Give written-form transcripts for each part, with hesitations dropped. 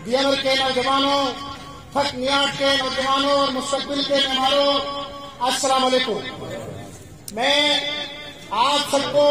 دیور کے نوجوانوں، تھک نیات کے نوجوانوں اور مستقبل کے معماروں، السلام علیکم۔ میں آپ سب کو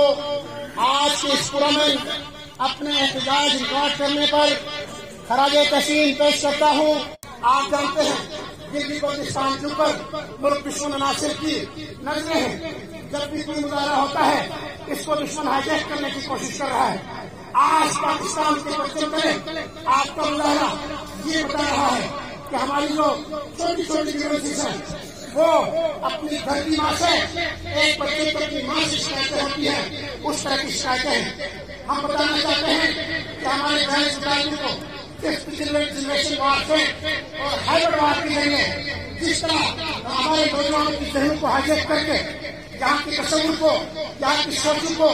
آج کے اس پرامن اپنے احتجاج ریکارڈ کرنے پر خراج تحسین پیش کرتا ہوں۔ آپ جانتے ہیں دلی بلوچستان کے اوپر ملک دشمن عناصر کی نظریں ہیں۔ جب بھی کوئی مظاہرہ ہوتا ہے اس کو دشمن ہائیجیک کرنے کی کوشش کر رہا ہے۔ آج پاکستان کے پرچم تلے آپ کا مظاہرہ یہ بتا رہا ہے کہ ہماری جو چھوٹی چھوٹی یونیورسٹیز ہیں وہ اپنی گھر کی ماں سے ایک بچے کو اپنی ماں سے شکایتیں ہوتی ہیں، اس طرح کی شکایتیں ہیں۔ ہم بتانا چاہتے ہیں کہ ہمارے بہن بھائیوں کو ففتھ جنریشن وارفیئر اور ہائبرڈ وار کے ذریعے جس طرح ہمارے نوجوانوں کی ذہنوں کو ہائیجیک کر کے یہاں کے تصور کو، یہاں کی سوچوں کو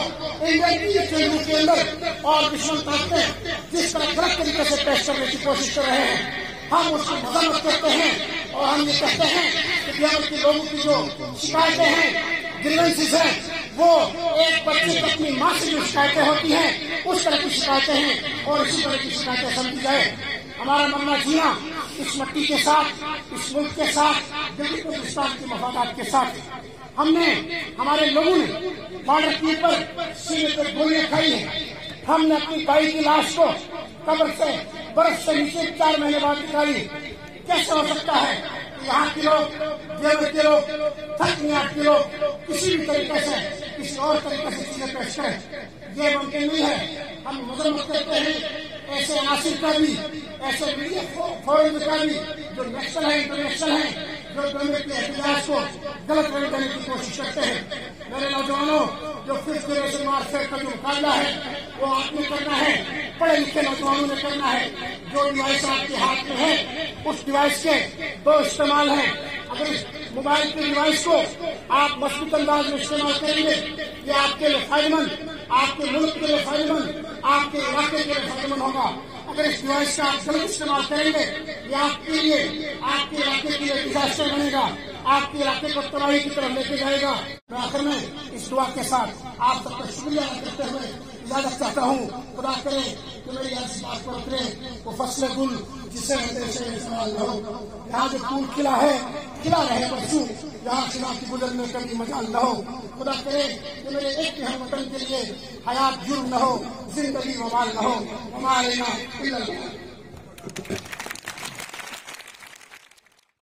انڈین کے اندر اور دشمن طاقتیں جس طرح غلط طریقے سے پیش کرنے کی کوشش کر رہے ہیں، ہم اس کی مذمت کرتے ہیں اور ہم یہ کہتے ہیں کہ بہار کے لوگوں کی جو شکایتیں ہیں، گریونسز ہیں، وہ ایک بچے کو اپنی ماں سے جو شکایتیں ہوتی ہیں اس طرح کی شکایتیں ہیں اور اسی طرح کی شکایتیں سمجھی جائے۔ ہمارا مرنا جینا اس مٹی کے ساتھ، اس ملک کے ساتھ، دلی بلوچستان کے مفادات کے ساتھ۔ ہم نے، ہمارے لوگوں نے بارڈر کے اوپر سینے پر گولیاں کھائی ہیں۔ ہم نے اپنی بھائی کی لاش کو قبر سے برف سے نیچے 4 مہینے بعد نکالی۔ کیسے ہو سکتا ہے کہ یہاں کے لوگ، دیور کے لوگ، تھک نیات کے لوگ کسی بھی طریقے سے، کسی اور طریقے سے چیزیں پیش کریں؟ یہ ممکن نہیں ہے۔ ہم مذمت کرتے ہیں ایسے عناصر کا بھی، ایسے میڈیا فورم کا بھی جو نیشنل ہیں، انٹرنیشنل ہیں، جو گورنمنٹ کے احتجاج کو غلط رنگ دینے کی کوشش کرتے ہیں۔ میرے نوجوانوں، جو ففتھ جنریشن وارفیئر کا جو مقابلہ ہے وہ آپ نے کرنا ہے، پڑھے لکھے نوجوانوں نے کرنا ہے۔ جو ڈیوائس آپ کے ہاتھ میں ہے اس ڈیوائس کے 2 استعمال ہیں۔ اگر اس موبائل کے ڈیوائس کو آپ مثبت انداز میں استعمال کریں گے یہ آپ کے لیے فائدہ مند، آپ کے ملک کے لیے فائدہ مند، آپ کے علاقے کے لیے فائدہ مند ہوگا۔ اگر اس ڈیوائس کا آپ غلط استعمال کریں گے یہ آپ کے لیے، آپ کے علاقے کے لیے ڈیزاسٹر بنے گا، آپ کے علاقے کو تباہی کی طرف لے کے جائے گا۔ میں آخر میں اس دعا کے ساتھ آپ سب کا شکریہ ادا کرتے ہوئے اجازت چاہتا ہوں۔ خدا کرے کہ میری ایسی بات پر اترے وہ فصل گل جسے استعمال نہ ہو۔ یہاں جو پھول کھلا ہے کھلا رہے برسوں، یہاں خلا کی گزرنے کبھی مجال نہ ہو۔ خدا کرے کہ میرے ایک ہم وطن کے لیے حیات جرم نہ ہو، زندگی وبال نہ ہو۔ ہمارے